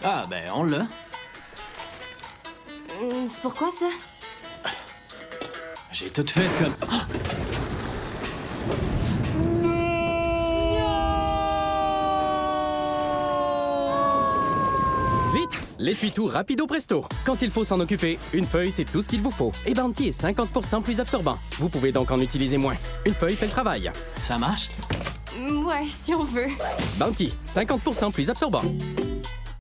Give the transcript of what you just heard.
Ah, ben, on l'a. C'est pourquoi ça? J'ai tout fait comme... Ah! Vite! L'essuie-tout rapido presto. Quand il faut s'en occuper, une feuille, c'est tout ce qu'il vous faut. Et Bounty est 50% plus absorbant. Vous pouvez donc en utiliser moins. Une feuille fait le travail. Ça marche? Ouais, si on veut. Bounty, 50% plus absorbant.